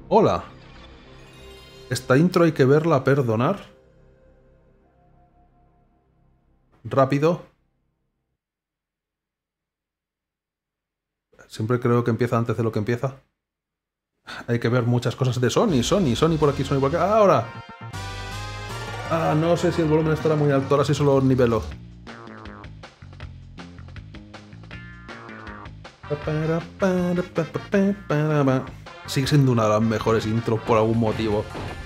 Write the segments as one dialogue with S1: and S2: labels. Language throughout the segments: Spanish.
S1: Hola. Esta intro hay que verla a perdonar. Rápido. Siempre creo que empieza antes de lo que empieza. Hay que ver muchas cosas de Sony por aquí, Sony por acá. ¡Ahora! Ah, no sé si el volumen estará muy alto, ahora sí solo nivelo. Sigue siendo una de las mejores intros por algún motivo.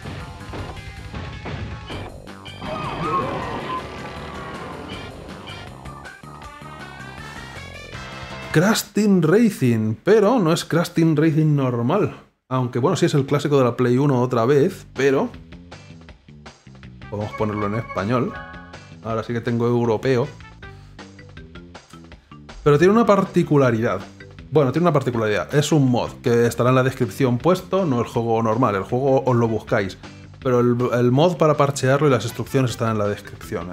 S1: Crash Team Racing, pero no es Crash Team Racing normal. Aunque bueno, sí es el clásico de la Play 1 otra vez, pero... podemos ponerlo en español. Ahora sí que tengo europeo. Pero tiene una particularidad. Bueno, tiene una particularidad. Es un mod que estará en la descripción puesto, no el juego normal. El juego os lo buscáis. Pero el mod para parchearlo y las instrucciones están en la descripción.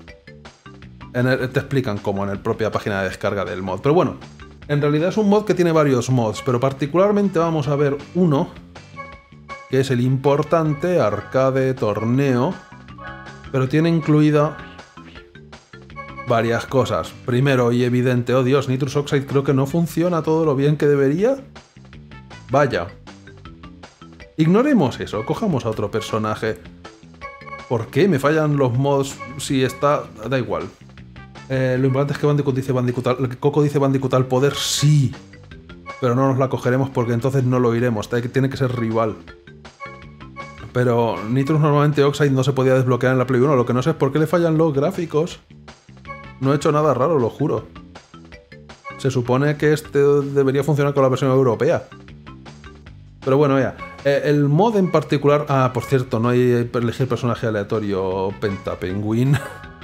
S1: Te explican cómo en la propia página de descarga del mod. Pero bueno, en realidad es un mod que tiene varios mods. Pero particularmente vamos a ver uno, que es el importante arcade torneo. Pero tiene incluida varias cosas. Primero y evidente, oh Dios, Nitrous Oxide creo que no funciona todo lo bien que debería. Vaya. Ignoremos eso, cojamos a otro personaje. ¿Por qué me fallan los mods si está...? Da igual. Lo importante es que Bandicoot dice Bandicoot, Coco dice Bandicoot al poder, sí. Pero no nos la cogeremos porque entonces no lo iremos. Tiene que ser rival. Pero Nitrous normalmente Oxide no se podía desbloquear en la Play 1. Lo que no sé es por qué le fallan los gráficos. No he hecho nada raro, lo juro. Se supone que este debería funcionar con la versión europea. Pero bueno, ya. El mod en particular... Ah, por cierto, no hay que elegir personaje aleatorio Pentapenguin.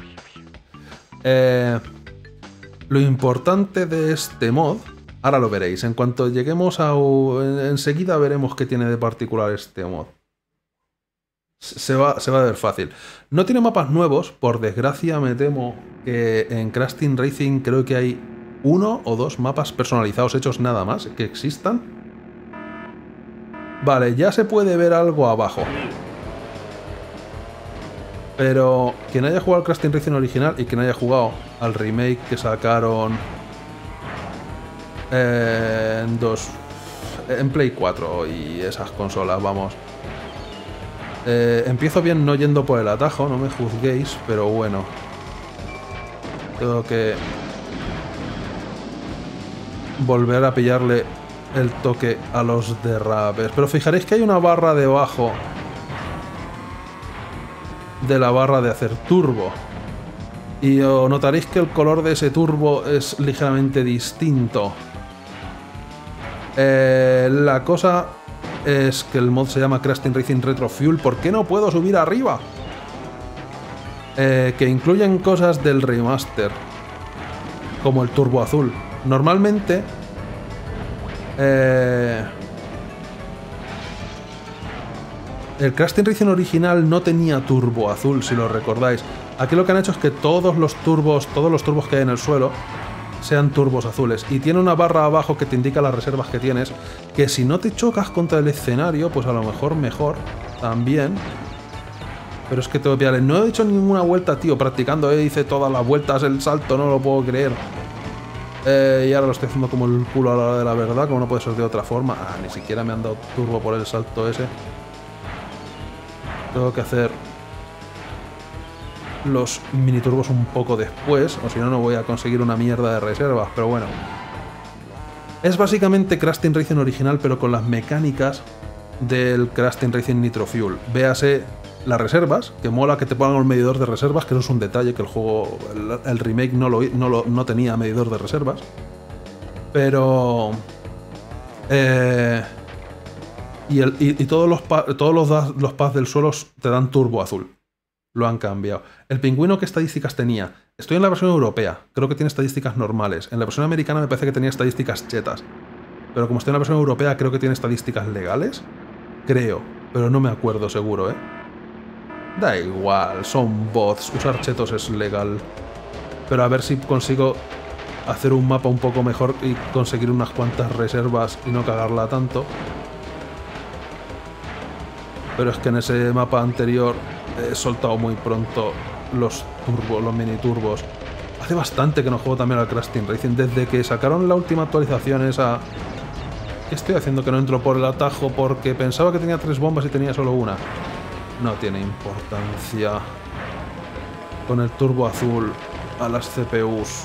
S1: Lo importante de este mod... Ahora lo veréis. En cuanto lleguemos a... Enseguida veremos qué tiene de particular este mod. Se va a ver fácil. No tiene mapas nuevos, por desgracia me temo que en Crash Team Racing creo que hay 1 o 2 mapas personalizados hechos nada más que existan. Vale, ya se puede ver algo abajo. Pero quien haya jugado al Crash Team Racing original y quien haya jugado al remake que sacaron en Play 4 y esas consolas, vamos... empiezo bien no yendo por el atajo, no me juzguéis, pero bueno. Tengo que volver a pillarle el toque a los derrapes. Pero fijaréis que hay una barra debajo de la barra de hacer turbo. Y notaréis que el color de ese turbo es ligeramente distinto. La cosa... es que el mod se llama Crash Team Racing Retro Fuel. ¿Por qué no puedo subir arriba? Que incluyen cosas del remaster, como el turbo azul. Normalmente el Crash Team Racing original no tenía turbo azul, si lo recordáis. Aquí lo que han hecho es que todos los turbos que hay en el suelo sean turbos azules. Y tiene una barra abajo que te indica las reservas que tienes, que si no te chocas contra el escenario, pues a lo mejor también. Pero es que te voy a pillar. No he hecho ninguna vuelta, tío, practicando. Hice todas las vueltas, el salto, no lo puedo creer. Y ahora lo estoy haciendo como el culo a la hora de la verdad, como no puede ser de otra forma. Ah, ni siquiera me han dado turbo por el salto ese. Tengo que hacer los mini turbos un poco después, o si no, no voy a conseguir una mierda de reservas, pero bueno. Es básicamente Crash Team Racing original, pero con las mecánicas del Crash Team Racing Nitro Fuel. Véase las reservas, que mola que te pongan un medidor de reservas, que eso es un detalle, que el juego, el remake no tenía medidor de reservas. Pero... Y todos los pads del suelo te dan turbo azul. Lo han cambiado. El pingüino, ¿qué estadísticas tenía? Estoy en la versión europea. Creo que tiene estadísticas normales. En la versión americana me parece que tenía estadísticas chetas. Pero como estoy en la versión europea, creo que tiene estadísticas legales. Creo. Pero no me acuerdo seguro, ¿eh? Da igual. Son bots. Usar chetos es legal. Pero a ver si consigo hacer un mapa un poco mejor y conseguir unas cuantas reservas y no cagarla tanto. Pero es que en ese mapa anterior he soltado muy pronto los turbos, los mini turbos. Hace bastante que no juego también al Crash Team Racing. Desde que sacaron la última actualización esa... ¿Qué estoy haciendo que no entro por el atajo? Porque pensaba que tenía 3 bombas y tenía solo una. No tiene importancia. Con el turbo azul a las CPUs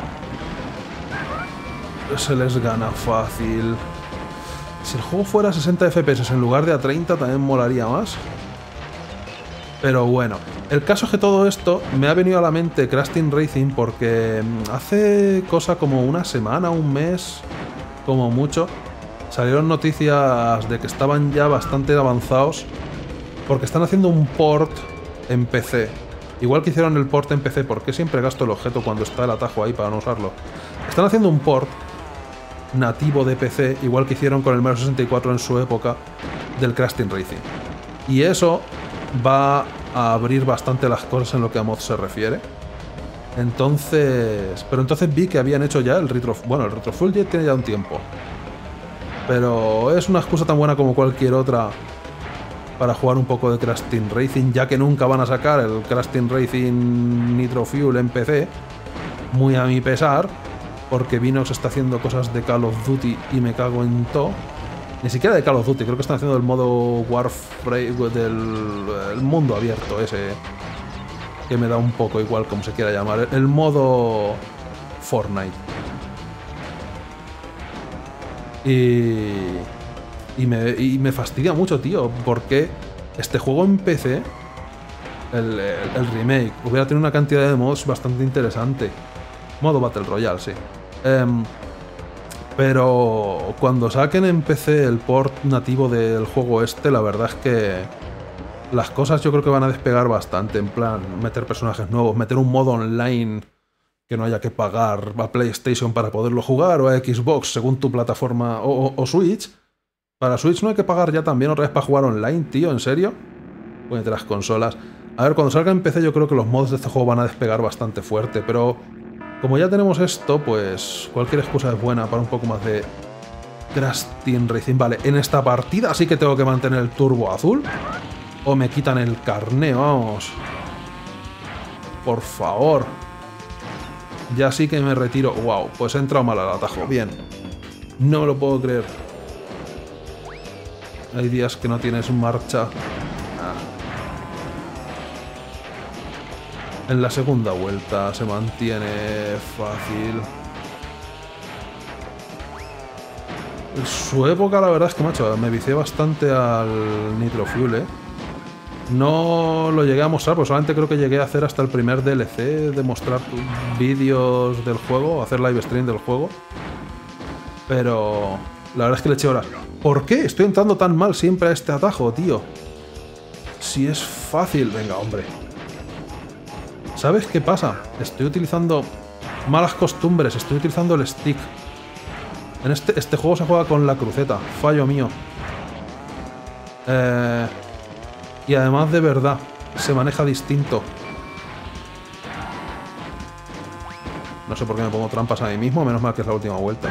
S1: se les gana fácil. Si el juego fuera a 60 FPS en lugar de a 30 también molaría más. Pero bueno, el caso es que todo esto me ha venido a la mente Crash Team Racing porque hace cosa como una semana, un mes, como mucho, salieron noticias de que estaban ya bastante avanzados porque están haciendo un port en PC. Igual que hicieron el port en PC, porque siempre gasto el objeto cuando está el atajo ahí para no usarlo. Están haciendo un port nativo de PC, igual que hicieron con el Mario 64 en su época, del Crash Team Racing. Y eso va a abrir bastante las cosas en lo que a mods se refiere. Entonces... Pero entonces vi que habían hecho ya el Retro... Bueno, el Retro Full Jet tiene ya un tiempo. Pero es una excusa tan buena como cualquier otra para jugar un poco de Crash Team Racing, ya que nunca van a sacar el Crash Team Racing Nitro Fuel en PC, muy a mi pesar, porque Vinox está haciendo cosas de Call of Duty y me cago en todo. Ni siquiera de Call of Duty, creo que están haciendo el modo Warframe del mundo abierto ese, que me da un poco igual como se quiera llamar, el modo Fortnite. Y me fastidia mucho, tío, porque este juego en PC, el remake, hubiera tenido una cantidad de mods bastante interesante. Modo Battle Royale, sí. Pero cuando saquen en PC el port nativo del juego este, la verdad es que las cosas yo creo que van a despegar bastante. En plan, meter personajes nuevos, meter un modo online que no haya que pagar a PlayStation para poderlo jugar, o a Xbox, según tu plataforma, o Switch. Para Switch no hay que pagar ya también otra vez para jugar online, tío, ¿en serio? Pónete las consolas. A ver, cuando salga en PC yo creo que los mods de este juego van a despegar bastante fuerte, pero como ya tenemos esto, pues cualquier excusa es buena para un poco más de Crash Team Racing. Vale, en esta partida sí que tengo que mantener el turbo azul, o me quitan el carné, vamos. Por favor. Ya sí que me retiro. Wow, pues he entrado mal al atajo. Bien. No me lo puedo creer. Hay días que no tienes marcha. En la segunda vuelta se mantiene fácil. En su época la verdad es que, macho, me vicié bastante al Nitro Fuel, ¿eh? No lo llegué a mostrar, pues solamente creo que llegué a hacer hasta el primer DLC, de mostrar vídeos del juego, hacer live stream del juego. Pero la verdad es que le eché horas. ¿Por qué estoy entrando tan mal siempre a este atajo, tío? Si es fácil. Venga, hombre. ¿Sabes qué pasa? Estoy utilizando malas costumbres, estoy utilizando el stick. En este juego se juega con la cruceta, fallo mío. Y además de verdad, se maneja distinto. No sé por qué me pongo trampas a mí mismo, menos mal que es la última vuelta.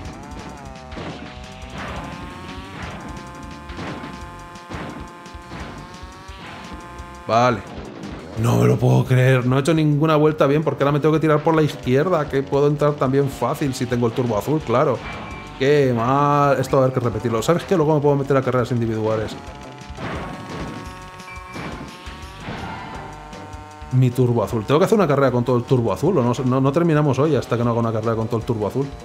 S1: Vale. No me lo puedo creer, no he hecho ninguna vuelta bien porque ahora me tengo que tirar por la izquierda, que puedo entrar también fácil si tengo el turbo azul, claro. Qué mal. Esto va a haber que repetirlo. ¿Sabes qué? Luego me puedo meter a carreras individuales. Mi turbo azul. ¿Tengo que hacer una carrera con todo el turbo azul? ¿O no terminamos hoy hasta que no haga una carrera con todo el turbo azul?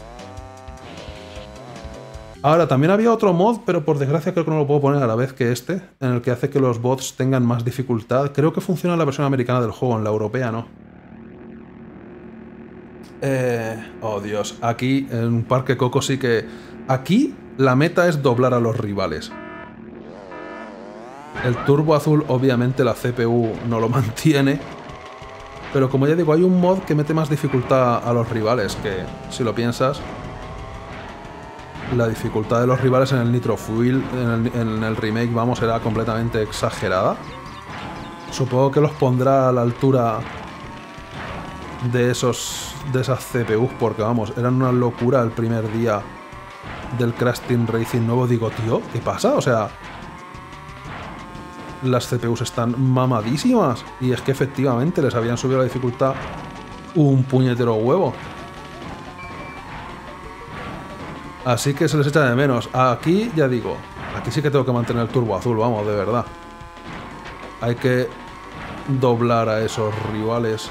S1: Ahora, también había otro mod, pero por desgracia creo que no lo puedo poner a la vez que este, en el que hace que los bots tengan más dificultad. Creo que funciona en la versión americana del juego, en la europea no. Oh Dios, aquí en Parque Coco sí que... Aquí la meta es doblar a los rivales. El turbo azul, obviamente la CPU no lo mantiene, pero como ya digo, hay un mod que mete más dificultad a los rivales, que si lo piensas, la dificultad de los rivales en el Nitro Fuel, en el remake, vamos, era completamente exagerada. Supongo que los pondrá a la altura de esas CPUs, porque vamos, eran una locura el primer día del Crash Team Racing nuevo. Digo, tío, ¿qué pasa? O sea, las CPUs están mamadísimas. Y es que efectivamente les habían subido la dificultad un puñetero huevo. Así que se les echa de menos. Aquí, ya digo, aquí sí que tengo que mantener el turbo azul, vamos, de verdad. Hay que doblar a esos rivales.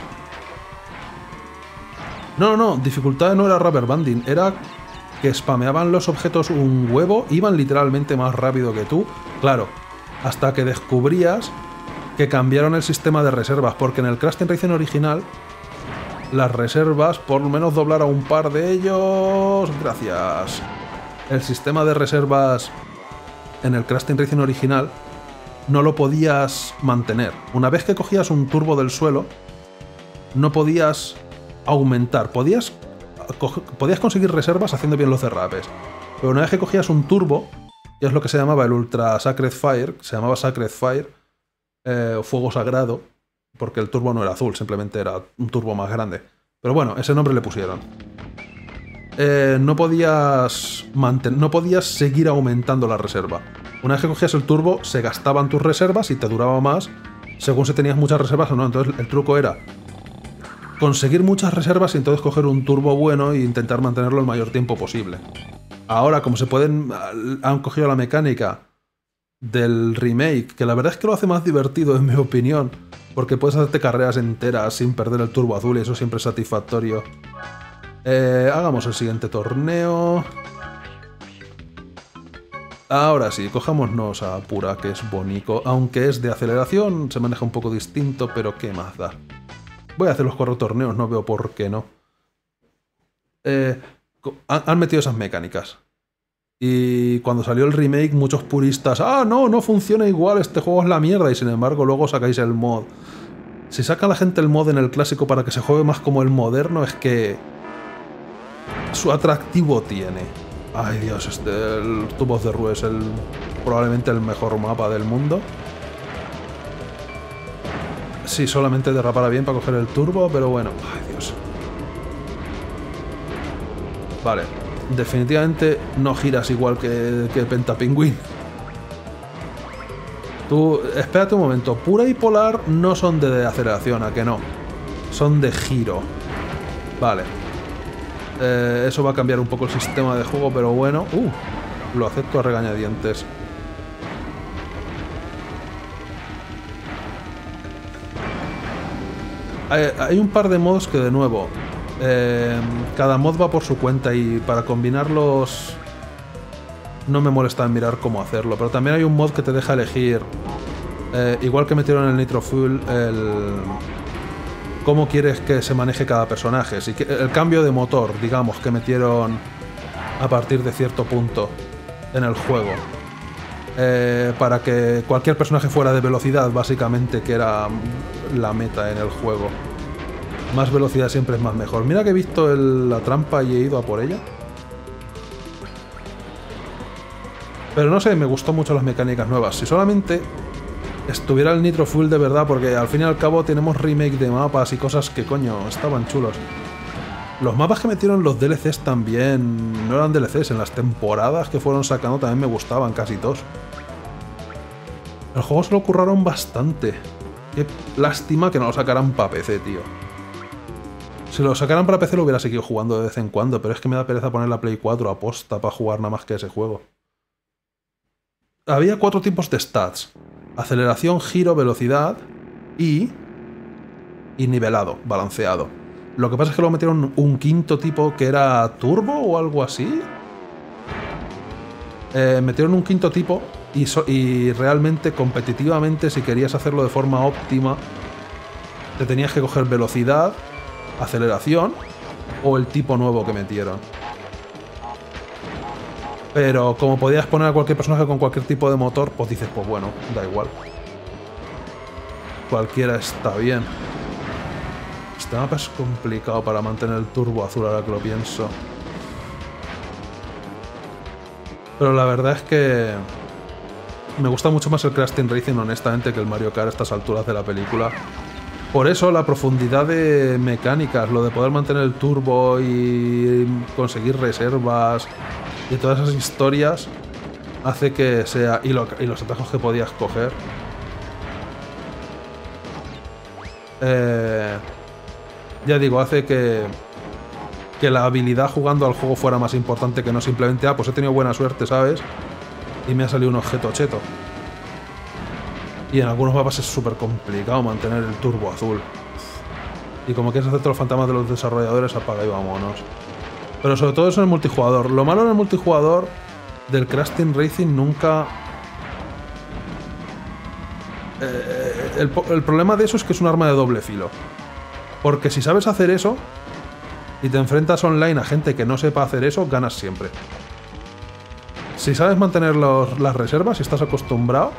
S1: No, dificultad no era rubber banding, era que spameaban los objetos un huevo, iban literalmente más rápido que tú. Claro, hasta que descubrías que cambiaron el sistema de reservas, porque en el Crash Team Racing original las reservas, por lo menos doblar a un par de ellos... Gracias. El sistema de reservas en el Crash Team Racing original no lo podías mantener. Una vez que cogías un turbo del suelo, no podías aumentar. Podías conseguir reservas haciendo bien los derrapes. Pero una vez que cogías un turbo, que es lo que se llamaba el Ultra Sacred Fire, se llamaba Sacred Fire, fuego sagrado, porque el turbo no era azul, simplemente era un turbo más grande. Pero bueno, ese nombre le pusieron. No podías seguir aumentando la reserva. Una vez que cogías el turbo, se gastaban tus reservas y te duraba más según si tenías muchas reservas o no. Entonces el truco era conseguir muchas reservas y entonces coger un turbo bueno e intentar mantenerlo el mayor tiempo posible. Ahora, como han cogido la mecánica del remake, que la verdad es que lo hace más divertido en mi opinión, porque puedes hacerte carreras enteras sin perder el turbo azul y eso siempre es satisfactorio. Hagamos el siguiente torneo. Ahora sí, cojámonos a Pura, que es bonito, aunque es de aceleración, se maneja un poco distinto, pero qué más da. Voy a hacer los 4 torneos, no veo por qué no. Han metido esas mecánicas. Y cuando salió el remake, muchos puristas, no funciona igual, este juego es la mierda, y sin embargo luego sacáis el mod. Si saca la gente el mod en el clásico para que se juegue más como el moderno, es que su atractivo tiene. Ay Dios, el Tubos de Rue es probablemente el mejor mapa del mundo. Sí, solamente derrapara bien para coger el turbo, pero bueno, ay Dios. Vale. Definitivamente no giras igual que Pentapingüín. Tú, espérate un momento. Pura y Polar no son de aceleración, ¿a que no? Son de giro. Vale. Eso va a cambiar un poco el sistema de juego, pero bueno. Lo acepto a regañadientes. Hay un par de mods que, de nuevo, cada mod va por su cuenta y para combinarlos no me molesta en mirar cómo hacerlo. Pero también hay un mod que te deja elegir, igual que metieron en el Nitro Fuel, cómo quieres que se maneje cada personaje. El cambio de motor, digamos, que metieron a partir de cierto punto en el juego. Para que cualquier personaje fuera de velocidad, básicamente, que era la meta en el juego. Más velocidad siempre es más mejor. Mira que he visto la trampa y he ido a por ella. Pero no sé, me gustó mucho las mecánicas nuevas. Si solamente estuviera el Nitro Fuel de verdad, porque al fin y al cabo tenemos remake de mapas y cosas que, coño, estaban chulos. Los mapas que metieron los DLCs también no eran DLCs, en las temporadas que fueron sacando también me gustaban casi todos. El juego se lo curraron bastante. Qué lástima que no lo sacaran para PC, tío. Si lo sacaran para PC lo hubiera seguido jugando de vez en cuando, pero es que me da pereza poner la Play 4 a posta para jugar nada más que ese juego. Había 4 tipos de stats: aceleración, giro, velocidad y nivelado, balanceado. Lo que pasa es que luego metieron un quinto tipo que era turbo o algo así. Metieron un quinto tipo y realmente, competitivamente, si querías hacerlo de forma óptima, te tenías que coger velocidad, aceleración o el tipo nuevo que metieron. Pero como podías poner a cualquier personaje con cualquier tipo de motor, pues dices, pues bueno, da igual. Cualquiera está bien. Este mapa es complicado para mantener el turbo azul, ahora que lo pienso. Pero la verdad es que me gusta mucho más el Crash Team Racing, honestamente, que el Mario Kart a estas alturas de la película. Por eso la profundidad de mecánicas, lo de poder mantener el turbo y conseguir reservas y todas esas historias, hace que sea... Y los atajos que podías coger, Ya digo, hace que la habilidad jugando al juego fuera más importante que no simplemente, pues he tenido buena suerte, ¿sabes? Y me ha salido un objeto cheto. Y en algunos mapas es súper complicado mantener el turbo azul. Y como quieres hacer todos los fantasmas de los desarrolladores, apaga y vámonos. Pero sobre todo eso en el multijugador. Lo malo en el multijugador del Crash Team Racing nunca... el problema de eso es que es un arma de doble filo. Porque si sabes hacer eso y te enfrentas online a gente que no sepa hacer eso, ganas siempre. Si sabes mantener las reservas, si estás acostumbrado...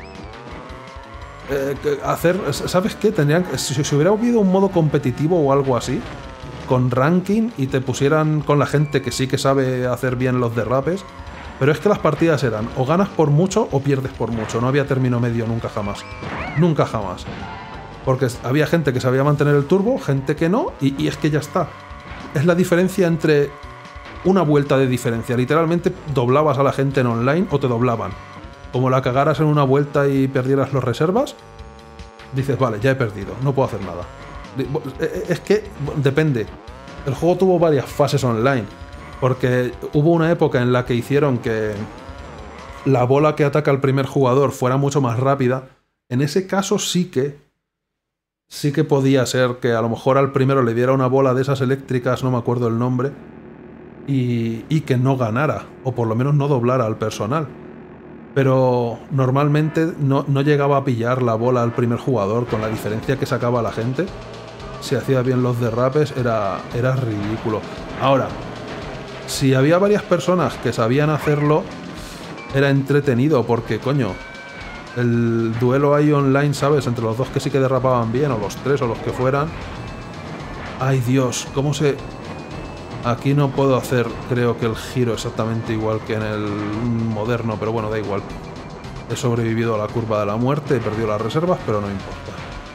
S1: ¿sabes qué? Si hubiera habido un modo competitivo o algo así, con ranking, y te pusieran con la gente que sí que sabe hacer bien los derrapes, pero es que las partidas eran o ganas por mucho o pierdes por mucho, no había término medio nunca jamás. Nunca jamás. Porque había gente que sabía mantener el turbo, gente que no, y es que ya está. Es la diferencia entre una vuelta de diferencia. Literalmente doblabas a la gente en online o te doblaban. Como la cagaras en una vuelta y perdieras los reservas, dices, vale, ya he perdido, no puedo hacer nada. Es que depende. El juego tuvo varias fases online, porque hubo una época en la que hicieron que la bola que ataca al primer jugador fuera mucho más rápida. En ese caso sí que podía ser que a lo mejor al primero le diera una bola de esas eléctricas, no me acuerdo el nombre, y que no ganara, o por lo menos no doblara al personal. Pero normalmente no llegaba a pillar la bola al primer jugador, con la diferencia que sacaba la gente. Si hacía bien los derrapes era ridículo. Ahora, si había varias personas que sabían hacerlo, era entretenido porque, coño, el duelo ahí online, ¿sabes? Entre los dos que sí que derrapaban bien, o los tres, o los que fueran. Ay Dios, ¿cómo se...? Aquí no puedo hacer, creo que el giro exactamente igual que en el moderno, pero bueno, da igual. He sobrevivido a la curva de la muerte, he perdido las reservas, pero no importa.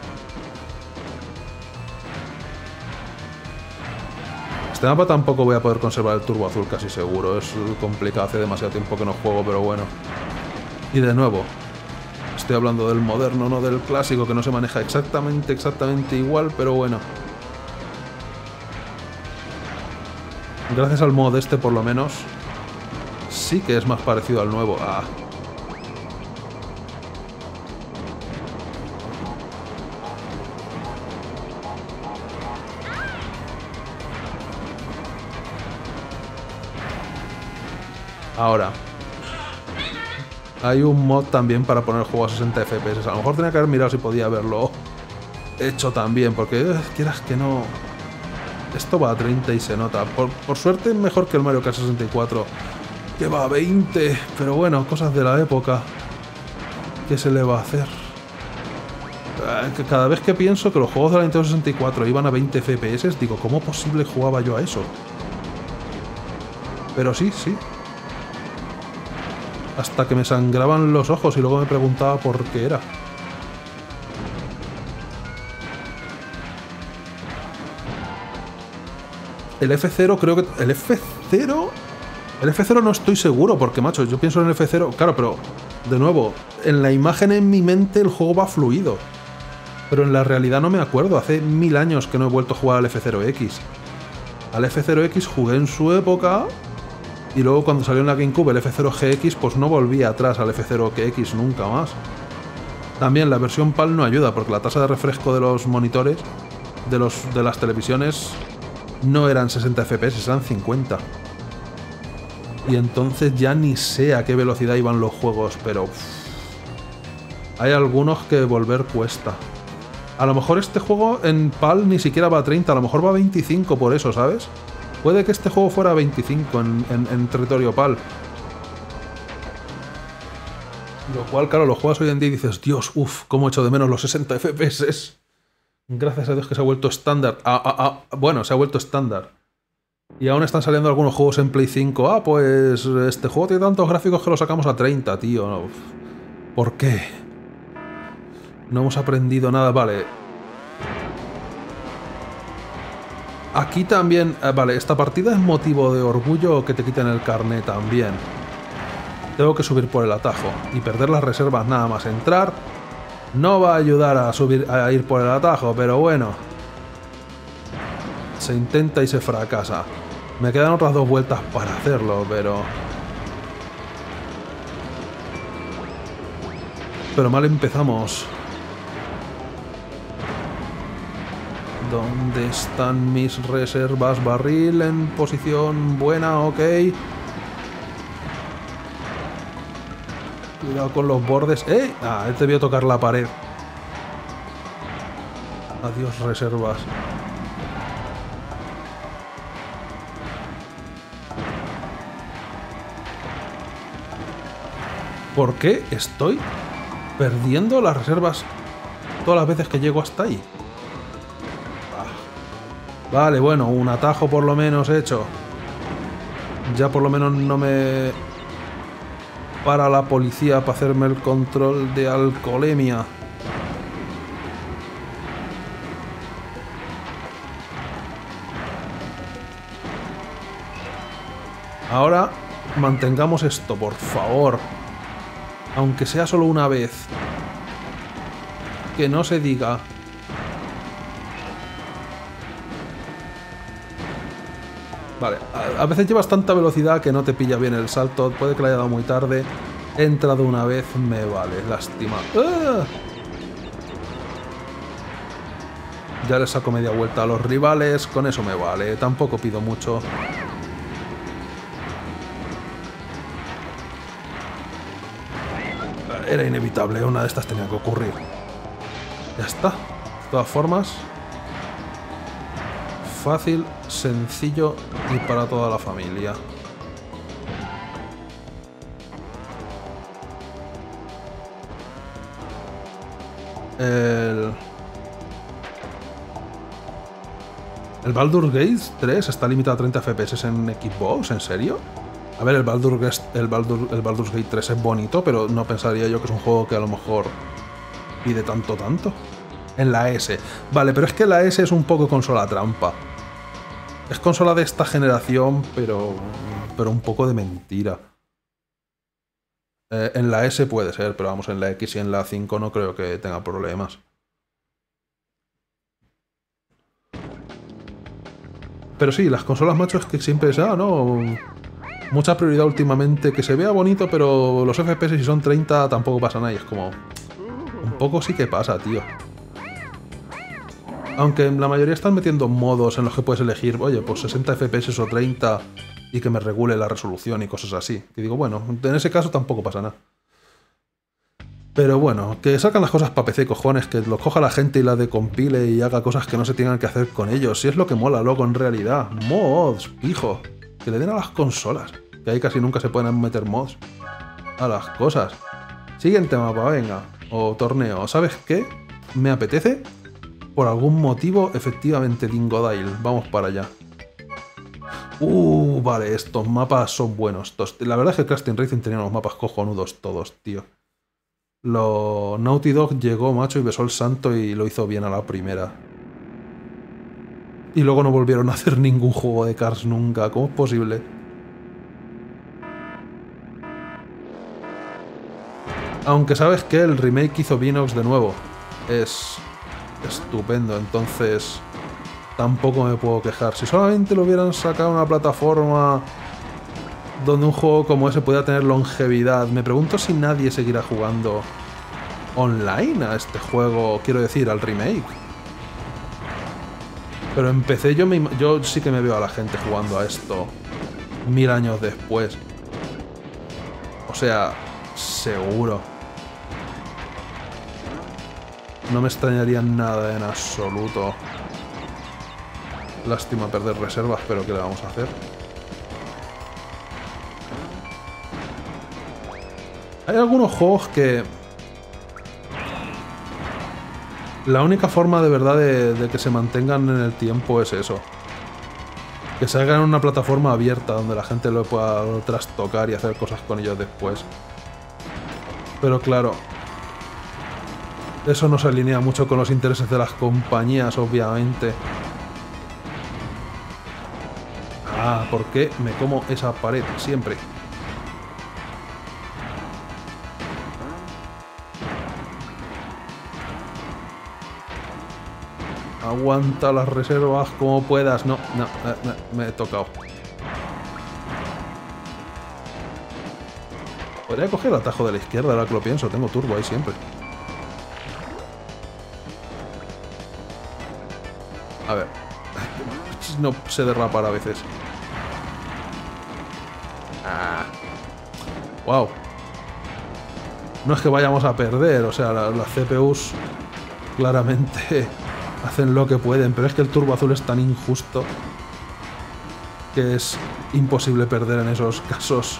S1: Este mapa tampoco voy a poder conservar el turbo azul, casi seguro. Es complicado, hace demasiado tiempo que no juego, pero bueno. Y de nuevo, estoy hablando del moderno, no del clásico, que no se maneja exactamente igual, pero bueno. Gracias al mod este, por lo menos, sí que es más parecido al nuevo. Ah. Ahora, hay un mod también para poner el juego a 60 FPS. A lo mejor tenía que haber mirado si podía haberlo hecho también, porque quieras que no... Esto va a 30 y se nota. Por suerte mejor que el Mario Kart 64, que va a 20. Pero bueno, cosas de la época. ¿Qué se le va a hacer? Cada vez que pienso que los juegos de la Nintendo 64 iban a 20 FPS, digo, ¿cómo posible jugaba yo a eso? Pero sí. Hasta que me sangraban los ojos y luego me preguntaba por qué era. El F0 creo que... El F0 no estoy seguro, porque, macho, yo pienso en el F0... Claro, pero, de nuevo, en la imagen en mi mente el juego va fluido. Pero en la realidad no me acuerdo. Hace 1000 años que no he vuelto a jugar al F0X. Al F0X jugué en su época... Y luego cuando salió en la GameCube el F0GX, pues no volví atrás al F0GX nunca más. También la versión PAL no ayuda, porque la tasa de refresco de los monitores, de las televisiones... No eran 60 FPS, eran 50. Y entonces ya ni sé a qué velocidad iban los juegos, pero... hay algunos que volver cuesta. A lo mejor este juego en PAL ni siquiera va a 30, a lo mejor va a 25 por eso, ¿sabes? Puede que este juego fuera a 25 en territorio PAL. Lo cual, claro, lo juegas hoy en día y dices, Dios, cómo echo de menos los 60 FPS. Gracias a Dios que se ha vuelto estándar. Bueno, se ha vuelto estándar. Y aún están saliendo algunos juegos en Play 5. Pues este juego tiene tantos gráficos que lo sacamos a 30, tío. No. ¿Por qué? No hemos aprendido nada. Vale. Aquí también... vale, esta partida es motivo de orgullo que te quiten el carnet también. Tengo que subir por el atajo y perder las reservas nada más entrar. No va a ayudar a subir, a ir por el atajo, pero bueno. Se intenta y se fracasa. Me quedan otras 2 vueltas para hacerlo, pero... Pero mal empezamos. ¿Dónde están mis reservas? Barril en posición buena, ok. Cuidado con los bordes. ¡Eh! Ah, te vio tocar la pared. Adiós, reservas. ¿Por qué estoy perdiendo las reservas todas las veces que llego hasta ahí? Vale, bueno, un atajo por lo menos hecho. Ya por lo menos no me para la policía para hacerme el control de alcoholemia. Ahora mantengamos esto, por favor. Aunque sea solo una vez. Que no se diga. Vale, a veces llevas tanta velocidad que no te pilla bien el salto. Puede que le haya dado muy tarde. He entrado una vez, me vale. Lástima. ¡Ah! Ya le saco media vuelta a los rivales. Con eso me vale. Tampoco pido mucho. Era inevitable. Una de estas tenía que ocurrir. Ya está. De todas formas... Fácil, sencillo y para toda la familia. El Baldur's Gate 3 está limitado a 30 FPS en Xbox, ¿en serio? A ver, el Baldur's Gate 3 es bonito, pero no pensaría yo que es un juego que a lo mejor pide tanto. En la S. Vale, pero es que la S es un poco consola trampa. Es consola de esta generación, pero un poco de mentira. En la S puede ser, pero vamos, en la X y en la 5 no creo que tenga problemas. Pero sí, las consolas, macho, es que siempre es, no... Mucha prioridad últimamente, que se vea bonito, pero los FPS si son 30 tampoco pasa nada. Y es como... Un poco sí que pasa, tío. Aunque la mayoría están metiendo modos en los que puedes elegir, oye, pues 60 FPS o 30 y que me regule la resolución y cosas así. Que digo, bueno, en ese caso tampoco pasa nada. Pero bueno, que sacan las cosas para PC, cojones, que lo coja la gente y la decompile y haga cosas que no se tengan que hacer con ellos. Si es lo que mola, loco, en realidad. Mods, hijo. Que le den a las consolas. Que ahí casi nunca se pueden meter mods a las cosas. Siguiente mapa, venga. O torneo. ¿Sabes qué? Me apetece... Por algún motivo, efectivamente, Dingodile. Vamos para allá. Vale, estos mapas son buenos. La verdad es que Crash Team Racing tenía unos mapas cojonudos todos, tío. Naughty Dog llegó, macho, y besó el santo y lo hizo bien a la primera. Y luego no volvieron a hacer ningún juego de Cars nunca. ¿Cómo es posible? Aunque sabes que el remake hizo Vinox de nuevo. Es... estupendo, entonces tampoco me puedo quejar. Si solamente lo hubieran sacado una plataforma donde un juego como ese pudiera tener longevidad, me pregunto si nadie seguirá jugando online a este juego, quiero decir, al remake. Pero en PC yo sí que me veo a la gente jugando a esto 1000 años después. O sea, seguro. No me extrañaría nada en absoluto. Lástima perder reservas, pero ¿qué le vamos a hacer? Hay algunos juegos que... La única forma de verdad de que se mantengan en el tiempo es eso. Que se hagan en una plataforma abierta donde la gente lo pueda trastocar y hacer cosas con ellos después. Pero claro... Eso no se alinea mucho con los intereses de las compañías, obviamente. Ah, ¿por qué me como esa pared siempre? Aguanta las reservas como puedas. No, no, me he tocado. Podría coger el atajo de la izquierda, ahora que lo pienso. Tengo turbo ahí siempre. A ver. No sé derrapar a veces. Wow. No es que vayamos a perder, o sea, las CPUs claramente hacen lo que pueden, pero es que el turbo azul es tan injusto que es imposible perder en esos casos.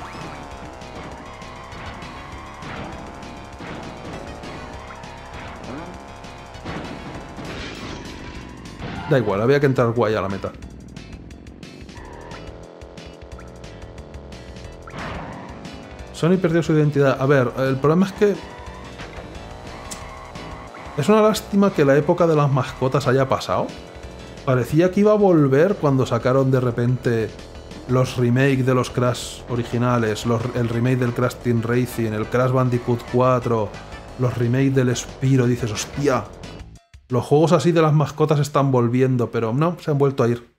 S1: Da igual, había que entrar guay a la meta. Sony perdió su identidad. A ver, el problema es que es una lástima que la época de las mascotas haya pasado. Parecía que iba a volver cuando sacaron de repente los remakes de los Crash originales, el remake del Crash Team Racing, el Crash Bandicoot 4, los remakes del Spyro. Dices, hostia, los juegos así de las mascotas están volviendo, pero no, se han vuelto a ir.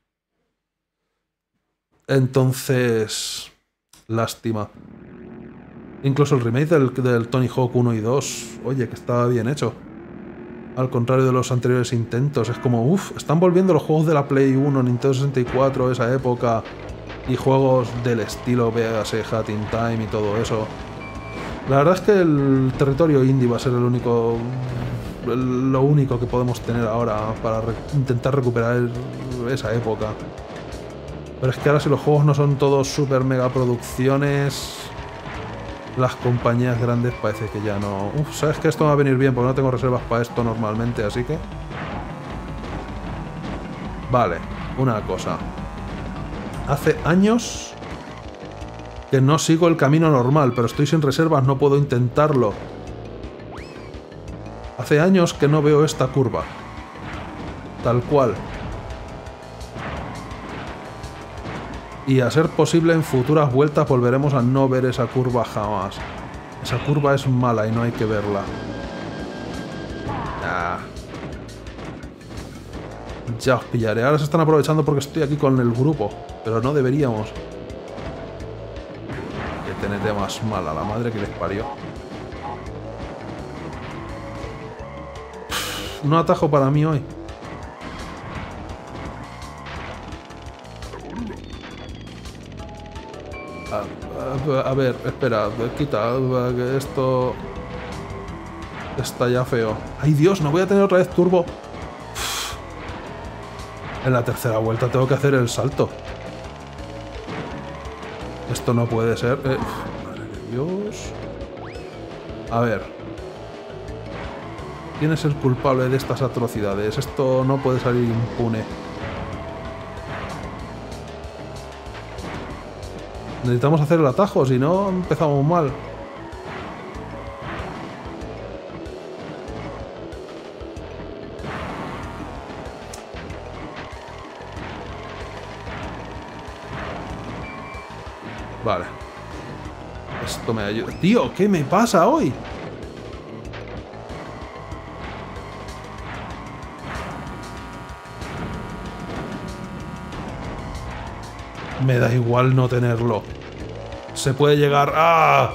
S1: Entonces, lástima. Incluso el remake del Tony Hawk 1 y 2, oye, que estaba bien hecho. Al contrario de los anteriores intentos, es como, uff, están volviendo los juegos de la Play 1, Nintendo 64, esa época, y juegos del estilo, véase, Hat in Time y todo eso. La verdad es que el territorio indie va a ser lo único que podemos tener ahora para intentar recuperar esa época. Pero es que ahora si los juegos no son todos super mega producciones, las compañías grandes parece que ya no... sabes que esto me va a venir bien porque no tengo reservas para esto normalmente, así que... Vale, una cosa. Hace años que no sigo el camino normal, pero estoy sin reservas, no puedo intentarlo. Hace años que no veo esta curva. Tal cual. Y a ser posible en futuras vueltas volveremos a no ver esa curva jamás. Esa curva es mala y no hay que verla. Ya os pillaré. Ahora se están aprovechando porque estoy aquí con el grupo. Pero no deberíamos. Que TNT más mala, la madre que les parió. No atajo para mí hoy. A ver, espera, quita, que esto está ya feo. ¡Ay, Dios! No voy a tener otra vez turbo. En la tercera vuelta tengo que hacer el salto. Esto no puede ser. Madre de Dios. A ver. ¿Quién es el culpable de estas atrocidades? Esto no puede salir impune. Necesitamos hacer el atajo, si no empezamos mal. Vale. Esto me ayuda. Tío, ¿qué me pasa hoy? Me da igual no tenerlo. Se puede llegar... ¡Ah!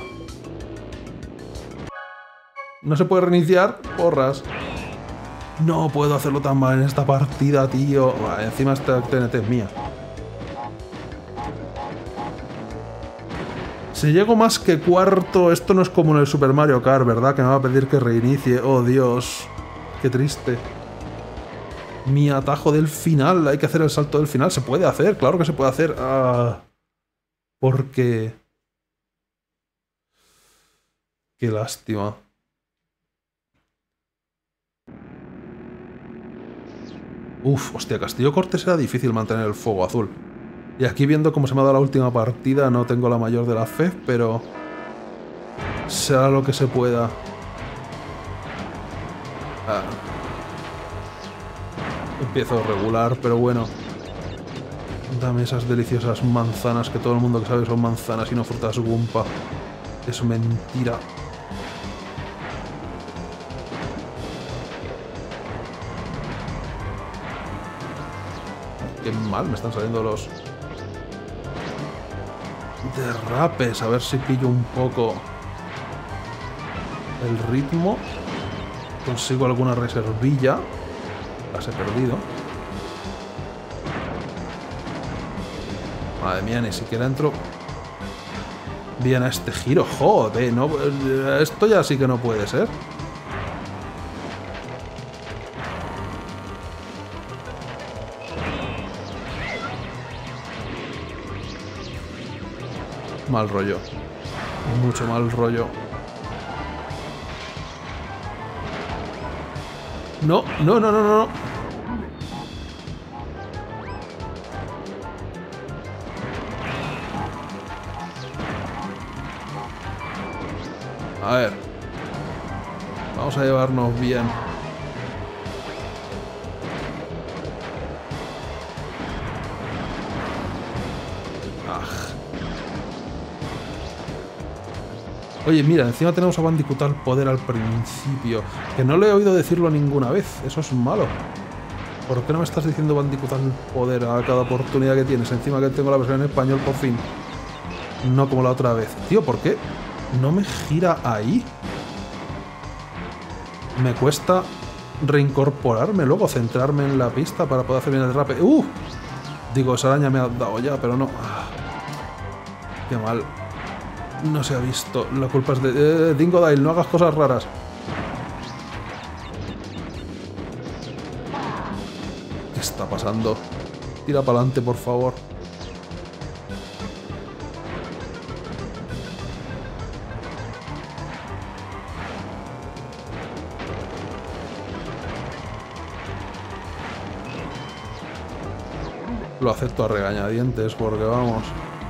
S1: ¿No se puede reiniciar? Porras. No puedo hacerlo tan mal en esta partida, tío. Vale, encima esta TNT es mía. Si llego más que cuarto, esto no es como en el Super Mario Kart, ¿verdad? Que me va a pedir que reinicie. Oh, Dios. Qué triste. Mi atajo del final. Hay que hacer el salto del final. Se puede hacer, claro que se puede hacer. Porque... Qué lástima. Uf, hostia, Castillo Cortés era difícil mantener el fuego azul. Y aquí viendo cómo se me ha dado la última partida, no tengo la mayor de la fe, pero... será lo que se pueda. Empiezo regular, pero bueno. Dame esas deliciosas manzanas que todo el mundo que sabe son manzanas y no frutas Gumpa. Es mentira. Qué mal me están saliendo los derrapes. A ver si pillo un poco el ritmo. Consigo alguna reservilla. Las he perdido. Madre mía, ni siquiera entro bien a este giro. Joder, no, esto ya sí que no puede ser. Mal rollo. Mucho mal rollo. No, no, no, no, no. A ver. Vamos a llevarnos bien. Oye, mira, encima tenemos a Bandicoot al poder al principio. Que no le he oído decirlo ninguna vez. Eso es malo. ¿Por qué no me estás diciendo Bandicoot al poder a cada oportunidad que tienes? Encima que tengo la versión en español por fin. No como la otra vez. Tío, ¿por qué no me gira ahí? Me cuesta reincorporarme luego, centrarme en la pista para poder hacer bien el derrape. Digo, esa araña me ha dado ya, pero no. Qué mal. No se ha visto. La culpa es de... Dingodile, no hagas cosas raras. ¿Qué está pasando? Tira para adelante, por favor. Lo acepto a regañadientes porque vamos...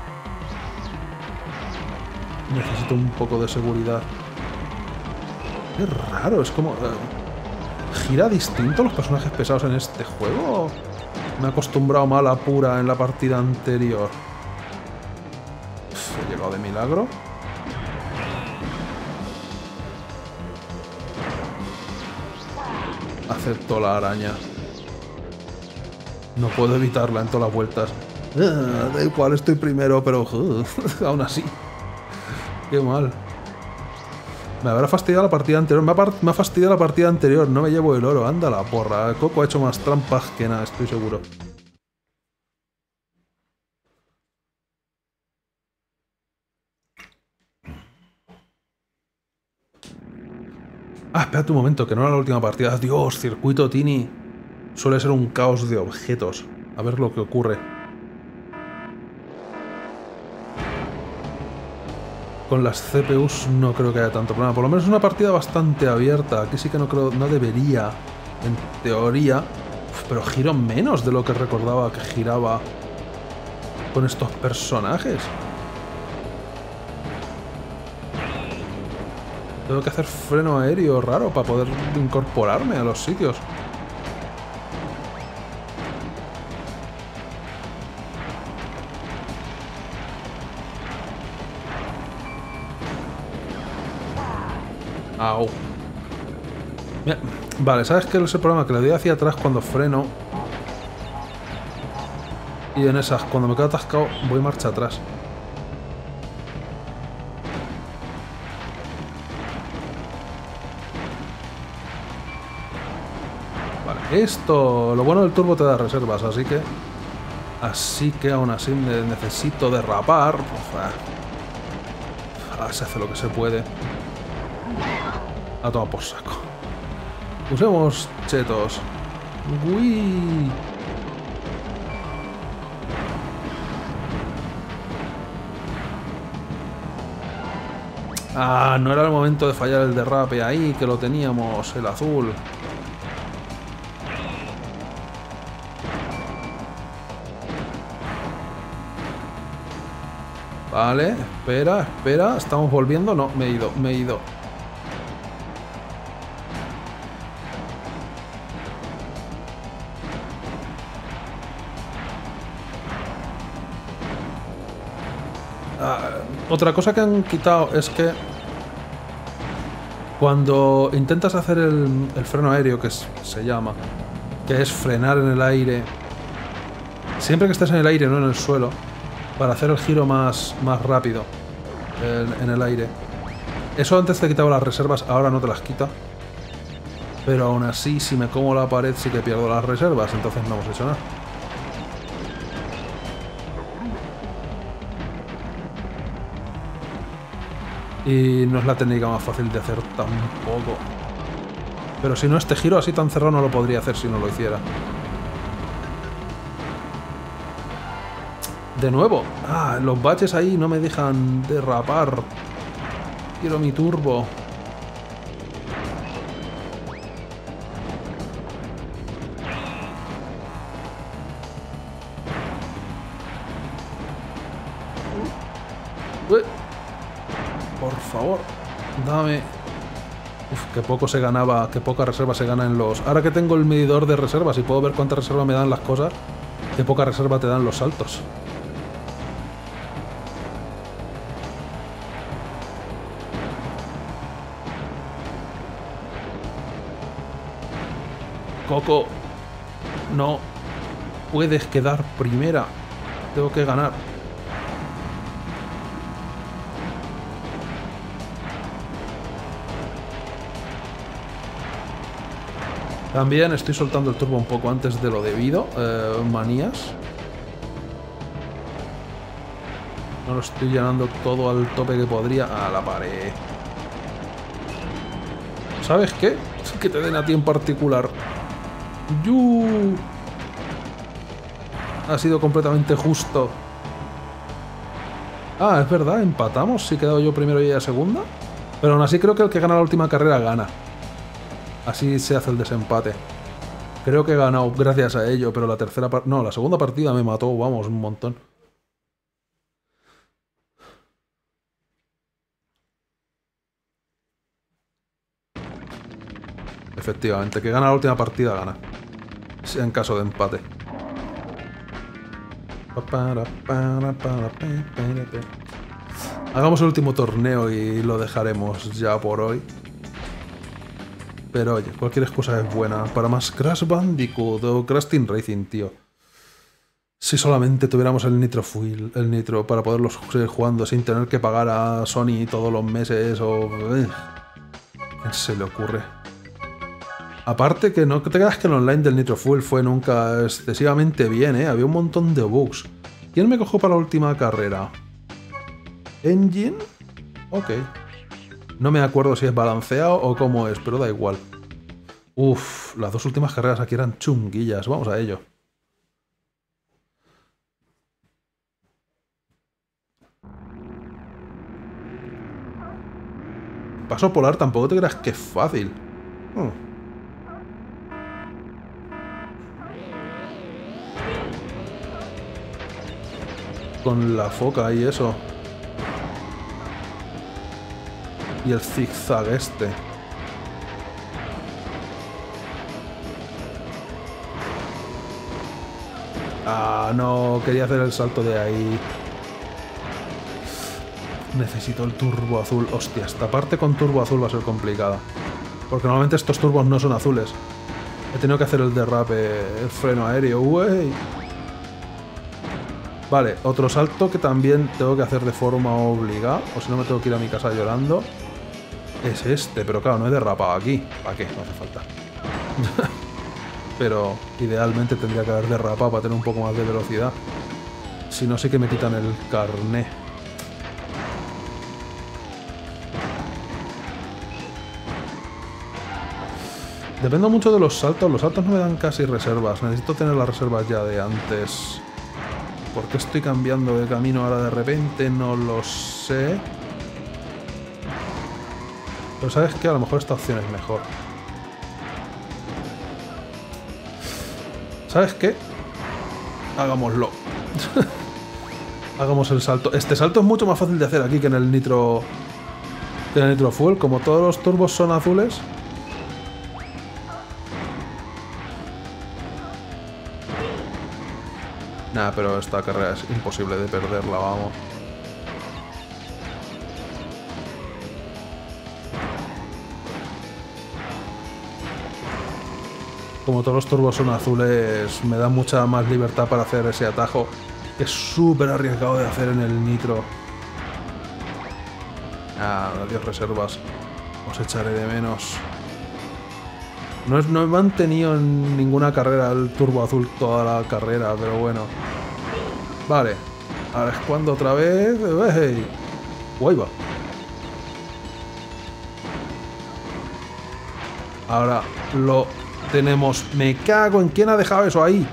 S1: Necesito un poco de seguridad. Qué raro, es como... ¿Gira distinto los personajes pesados en este juego? Me he acostumbrado mal a pura en la partida anterior. He llegado de milagro. Acepto la araña. No puedo evitarla en todas las vueltas. Da igual, estoy primero, pero aún así. Qué mal. Me habrá fastidiado la partida anterior. Me ha fastidiado la partida anterior. No me llevo el oro. Anda la porra. Coco ha hecho más trampas que nada, estoy seguro. Espérate un momento, que no era la última partida. Dios, circuito Tiny. Suele ser un caos de objetos. A ver lo que ocurre. Con las CPUs no creo que haya tanto problema. Por lo menos es una partida bastante abierta. Aquí sí que no creo, no debería, en teoría. Pero giro menos de lo que recordaba que giraba con estos personajes. Tengo que hacer freno aéreo raro para poder incorporarme a los sitios. Au. Mira, vale, ¿sabes qué es el problema? Que le doy hacia atrás cuando freno. Y en esas, cuando me quedo atascado, voy marcha atrás. Vale, esto... Lo bueno del turbo te da reservas, así que... aún así necesito derrapar. Se hace lo que se puede. A tomar por saco. Usemos chetos. Uy. No era el momento de fallar el derrape ahí, que lo teníamos, el azul. Vale, espera, espera. ¿Estamos volviendo? No, me he ido. Otra cosa que han quitado es que cuando intentas hacer el freno aéreo, que se llama, que es frenar en el aire Siempre que estés en el aire, no en el suelo, para hacer el giro más rápido en el aire. Eso antes te quitaba las reservas, ahora no te las quita. Pero aún así, si me como la pared sí que pierdo las reservas, entonces no hemos hecho nada. Y no es la técnica más fácil de hacer tampoco. Pero si no, este giro así tan cerrado no lo podría hacer si no lo hiciera. De nuevo. Ah, los baches ahí no me dejan derrapar. Quiero mi turbo. Por favor, dame. Uf, que poco se ganaba, que poca reserva se gana en los... Ahora que tengo el medidor de reservas y puedo ver cuánta reserva me dan las cosas, que poca reserva te dan los saltos. Coco, no puedes quedar primera. Tengo que ganar. También estoy soltando el turbo un poco antes de lo debido. Manías. No lo estoy llenando todo al tope que podría. A la pared. ¿Sabes qué? Que te den a ti en particular. ¡Yu! Ha sido completamente justo. Ah, es verdad, empatamos. Si he quedado yo primero y ella segunda. Pero aún así creo que el que gana la última carrera gana. Así se hace el desempate. Creo que he ganado gracias a ello, pero la tercera partida... No, la segunda partida me mató, vamos, un montón. Efectivamente, que gana la última partida, gana. En caso de empate. Hagamos el último torneo y lo dejaremos ya por hoy. Pero oye, cualquier excusa es buena. Para más Crash Bandicoot o Crash Team Racing, tío. Si solamente tuviéramos el Nitro Fuel, el Nitro, para poderlo seguir jugando sin tener que pagar a Sony todos los meses o... ¿Qué se le ocurre? Aparte que no te creas que el online del Nitro Fuel fue nunca excesivamente bien, ¿eh? Había un montón de bugs. ¿Quién me cogió para la última carrera? ¿Engine? Ok. No me acuerdo si es balanceado o cómo es, pero da igual. Uf, las dos últimas carreras aquí eran chunguillas. Vamos a ello. Paso polar tampoco te creas que es fácil. Con la foca y eso. Y el zigzag este. Ah, no, quería hacer el salto de ahí. Necesito el turbo azul. Hostia, esta parte con turbo azul va a ser complicada. Porque normalmente estos turbos no son azules. He tenido que hacer el derrape, el freno aéreo. ¡Uey! Vale, otro salto que también tengo que hacer de forma obligada. O si no me tengo que ir a mi casa llorando. Es este, pero claro, no he derrapado aquí. ¿Para qué? No hace falta. Pero idealmente tendría que haber derrapado para tener un poco más de velocidad. Si no, sí que me quitan el carné. Dependo mucho de los saltos. Los saltos no me dan casi reservas. Necesito tener las reservas ya de antes. ¿Por qué estoy cambiando de camino ahora de repente? No lo sé. Pero sabes que a lo mejor esta opción es mejor. ¿Sabes qué? Hagámoslo. Hagamos el salto. Este salto es mucho más fácil de hacer aquí que en el Nitro... Que en el Nitro Fuel. Como todos los turbos son azules... Nah, pero esta carrera es imposible de perderla, vamos. Como todos los turbos son azules, me da mucha más libertad para hacer ese atajo, que es súper arriesgado de hacer en el nitro. Ah, adiós reservas. Os echaré de menos. No he mantenido en ninguna carrera el turbo azul toda la carrera, pero bueno. Vale. Ahora es cuando otra vez... ¡Hey! ¡Guay va! Ahora lo tenemos. Me cago en quién ha dejado eso ahí.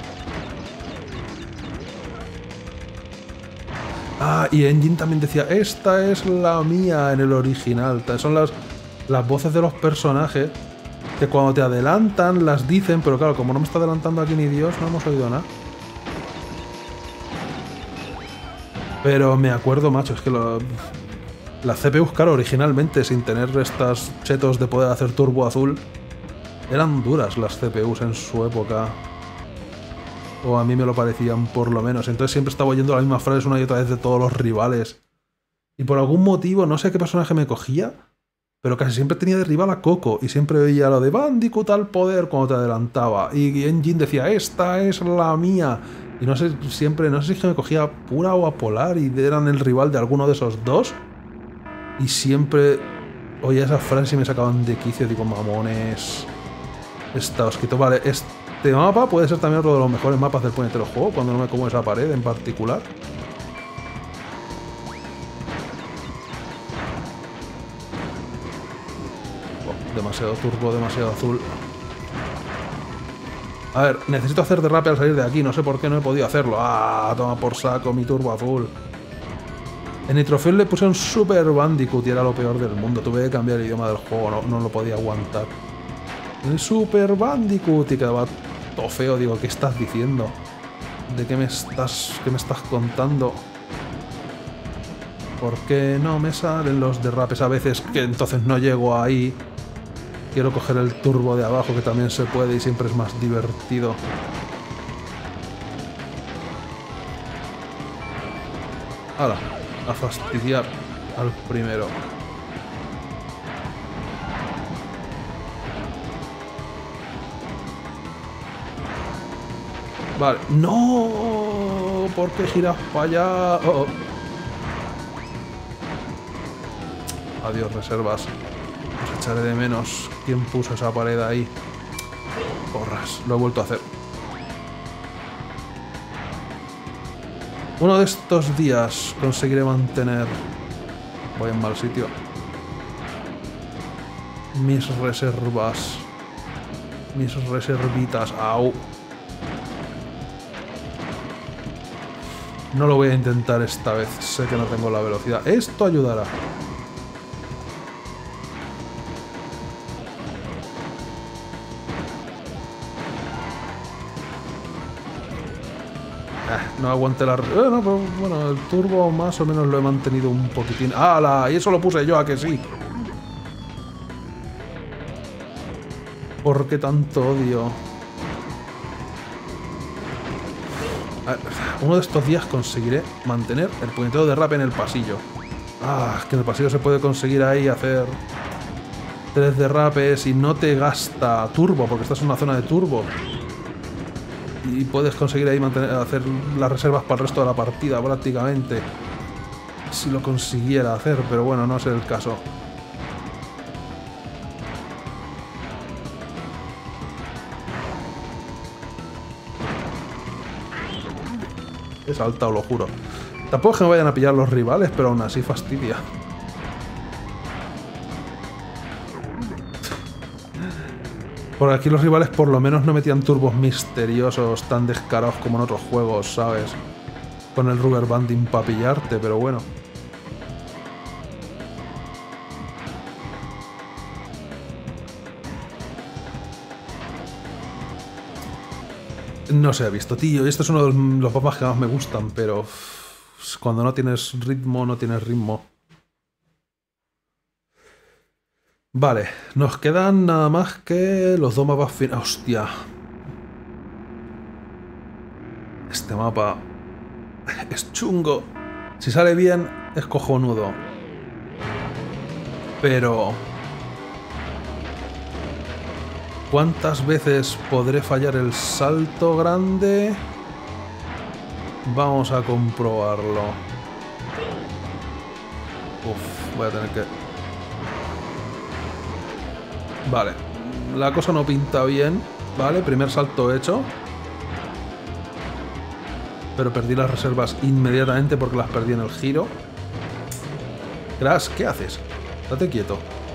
S1: Ah, y Engine también decía, esta es la mía en el original. Son las voces de los personajes que cuando te adelantan las dicen, pero claro, como no me está adelantando aquí ni Dios, no hemos oído nada. Pero me acuerdo, macho, es que las CPUs, claro, originalmente, sin tener estas chetos de poder hacer turbo azul, eran duras las CPUs en su época. O a mí me lo parecían, por lo menos. Entonces siempre estaba oyendo las mismas frases una y otra vez de todos los rivales. Y por algún motivo, no sé qué personaje me cogía, pero casi siempre tenía de rival a Coco. Y siempre veía lo de Bandicoot al poder cuando te adelantaba. Y Engine decía, esta es la mía. Y no sé, siempre, no sé si es que me cogía a Pura o a Polar y eran el rival de alguno de esos dos. Y siempre oía esas frases y me sacaban de quicio. Digo, mamones. Está osquito. Vale, este mapa puede ser también otro de los mejores mapas del puñetero juego, cuando no me como esa pared en particular. Oh, demasiado turbo, demasiado azul. A ver, necesito hacer derrape al salir de aquí, no sé por qué no he podido hacerlo. ¡Ah! Toma por saco mi turbo azul. En Nitrofuel le puse un Super Bandicoot y era lo peor del mundo. Tuve que cambiar el idioma del juego, no lo podía aguantar. El Super Bandicoot y quedaba todo feo. Digo, ¿qué estás diciendo? ¿De qué me estás contando? ¿Por qué no me salen los derrapes a veces? Que entonces no llego ahí. Quiero coger el turbo de abajo, que también se puede y siempre es más divertido. Ahora, a fastidiar al primero. Vale. ¡No! ¿Por qué giras para allá? Oh, oh. Adiós, reservas. Os echaré de menos. ¿Quién puso esa pared ahí? Porras, lo he vuelto a hacer. Uno de estos días conseguiré mantener... Voy en mal sitio. Mis reservas. Mis reservitas. ¡Au! No lo voy a intentar esta vez. Sé que no tengo la velocidad. Esto ayudará. No aguanté la... no, pero bueno, el turbo más o menos lo he mantenido un poquitín. ¡Hala! Y eso lo puse yo, ¿a que sí? ¿Por qué tanto odio? A ver, uno de estos días conseguiré mantener el puñetero derrape en el pasillo. Ah, que en el pasillo se puede conseguir ahí hacer 3 derrapes y no te gasta turbo, porque estás en una zona de turbo. Y puedes conseguir ahí hacer las reservas para el resto de la partida prácticamente. Si lo consiguiera hacer, pero bueno, no es el caso. He saltado, lo juro. Tampoco es que me vayan a pillar los rivales, pero aún así fastidia. Por aquí los rivales por lo menos no metían turbos misteriosos tan descarados como en otros juegos, ¿sabes? Con el rubber banding para pillarte, pero bueno. No se ha visto, tío. Y este es uno de los mapas que más me gustan, pero... cuando no tienes ritmo, no tienes ritmo. Vale, nos quedan nada más que los dos mapas finales. ¡Hostia! Este mapa es chungo. Si sale bien, es cojonudo. Pero... ¿Cuántas veces podré fallar el salto grande? Vamos a comprobarlo. Uf, voy a tener que... Vale, la cosa no pinta bien. Vale, primer salto hecho. Pero perdí las reservas inmediatamente porque las perdí en el giro. Crash, ¿qué haces? Date quieto.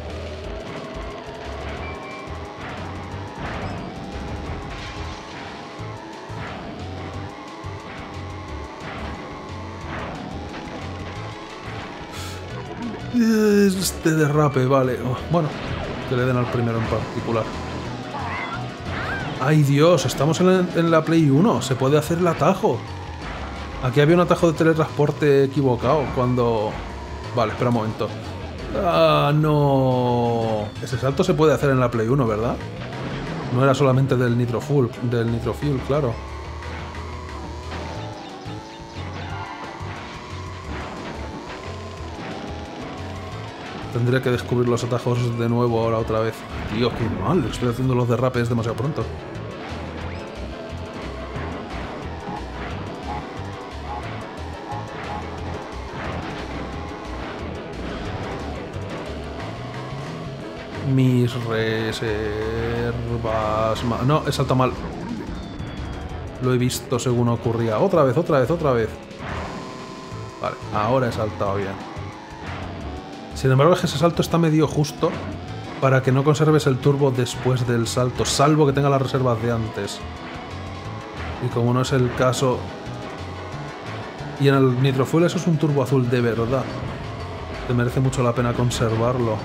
S1: Este derrape, vale. Oh, bueno, que le den al primero en particular. ¡Ay, Dios! Estamos en la Play 1. Se puede hacer el atajo. Aquí había un atajo de teletransporte equivocado cuando... Vale, espera un momento. ¡Ah, no! Ese salto se puede hacer en la Play 1, ¿verdad? No era solamente del Nitro Fuel, claro. Tendré que descubrir los atajos de nuevo ahora otra vez. Tío, qué mal. Estoy haciendo los derrapes demasiado pronto. Mis reservas... No, he saltado mal. Lo he visto según ocurría. Otra vez. Vale, ahora he saltado bien. Sin embargo, ese salto está medio justo para que no conserves el turbo después del salto, salvo que tenga las reservas de antes. Y como no es el caso... Y en el Nitro Fuel eso es un turbo azul de verdad. Te merece mucho la pena conservarlo.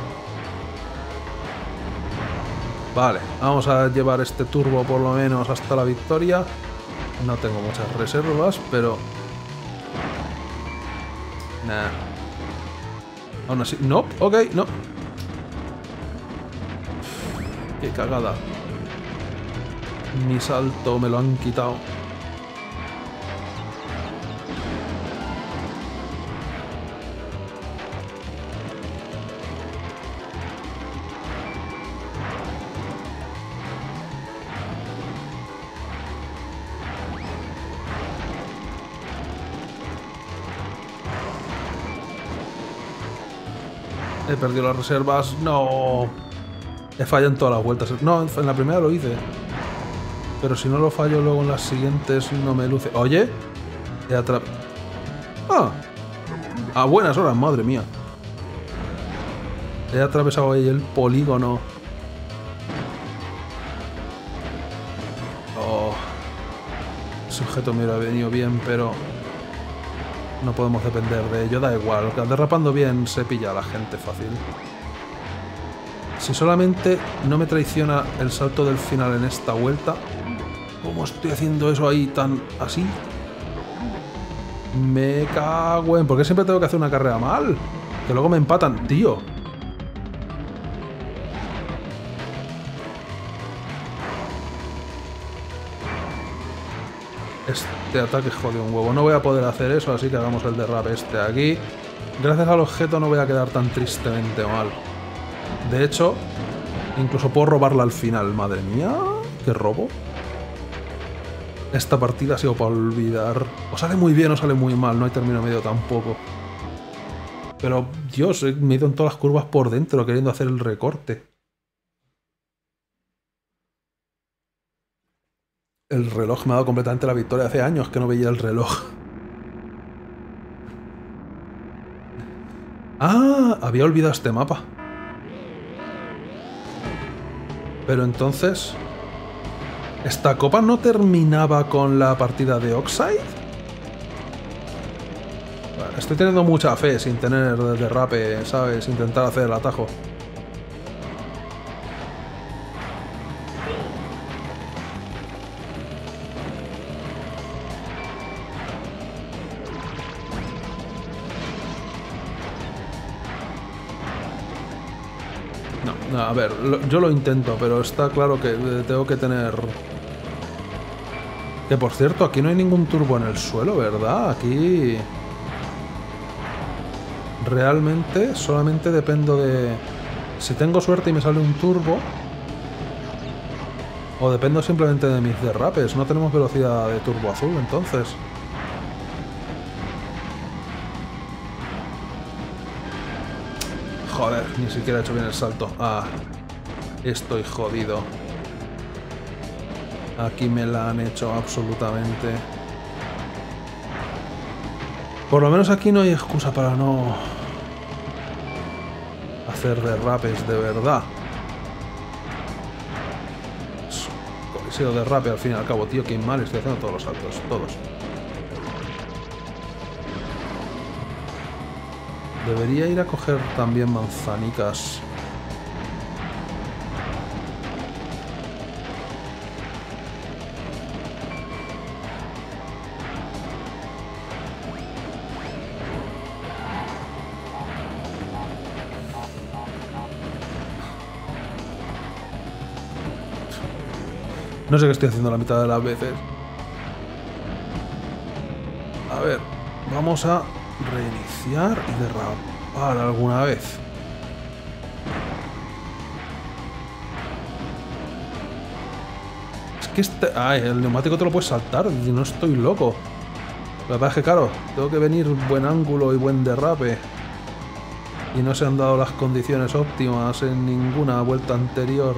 S1: Vale, vamos a llevar este turbo por lo menos hasta la victoria. No tengo muchas reservas, pero... Nah. Aún así... No, ok, no. Qué cagada. Mi salto me lo han quitado. He perdido las reservas. ¡No! He fallado en todas las vueltas. No, en la primera lo hice. Pero si no lo fallo luego en las siguientes no me luce. Oye, he atrapado... ¡Ah! A buenas horas, madre mía. He atravesado ahí el polígono. Oh. Ese objeto me hubiera venido bien, pero... No podemos depender de ello, da igual. Derrapando bien se pilla a la gente fácil. Si solamente no me traiciona el salto del final en esta vuelta... ¿Cómo estoy haciendo eso ahí tan así? Me cago en... ¿Por qué siempre tengo que hacer una carrera mal? Que luego me empatan, tío. Este ataque jode un huevo. No voy a poder hacer eso, así que hagamos el derrape este aquí. Gracias al objeto no voy a quedar tan tristemente mal. De hecho, incluso puedo robarla al final. Madre mía, qué robo. Esta partida ha sido para olvidar. O sale muy bien o sale muy mal. No hay término medio tampoco. Pero, Dios, me he ido en todas las curvas por dentro queriendo hacer el recorte. El reloj me ha dado completamente la victoria. Hace años que no veía el reloj. ¡Ah! Había olvidado este mapa. Pero entonces... ¿Esta copa no terminaba con la partida de Oxide? Vale, estoy teniendo mucha fe sin tener derrape, ¿sabes? Intentar hacer el atajo. No, a ver, yo lo intento, pero está claro que tengo que tener... Que por cierto, aquí no hay ningún turbo en el suelo, ¿verdad? Aquí... Realmente solamente dependo de... Si tengo suerte y me sale un turbo... O dependo simplemente de mis derrapes. No tenemos velocidad de turbo azul, entonces. Joder, ni siquiera he hecho bien el salto. Ah, estoy jodido. Aquí me la han hecho absolutamente. Por lo menos aquí no hay excusa para no hacer derrapes de verdad. Coliseo derrape al fin y al cabo, tío, qué mal estoy haciendo todos los saltos, todos. Debería ir a coger también manzanicas. No sé qué estoy haciendo la mitad de las veces. A ver, vamos a reiniciar y derrapar alguna vez. Es que el neumático te lo puedes saltar, y no estoy loco. La verdad es que, claro, tengo que venir buen ángulo y buen derrape. Y no se han dado las condiciones óptimas en ninguna vuelta anterior.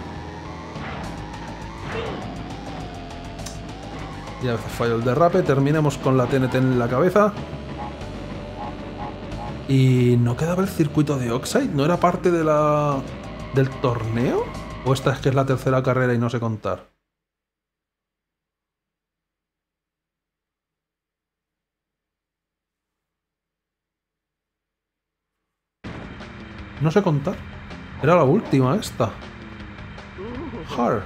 S1: Y a veces fallo el derrape. Terminamos con la TNT en la cabeza. ¿Y no quedaba el circuito de Oxide? ¿No era parte de del torneo? ¿O esta es que es la tercera carrera y no sé contar? No sé contar. Era la última esta. Hard.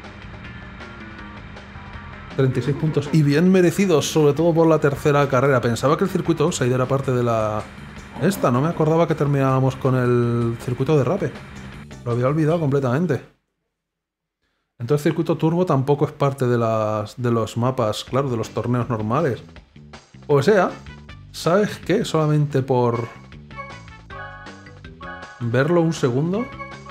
S1: 36 puntos. Y bien merecidos, sobre todo por la tercera carrera. Pensaba que el circuito Oxide era parte de la... Esta, no me acordaba que terminábamos con el circuito de derrape. Lo había olvidado completamente. Entonces el circuito turbo tampoco es parte de los mapas, claro, de los torneos normales. O sea, ¿sabes qué? Solamente por verlo un segundo.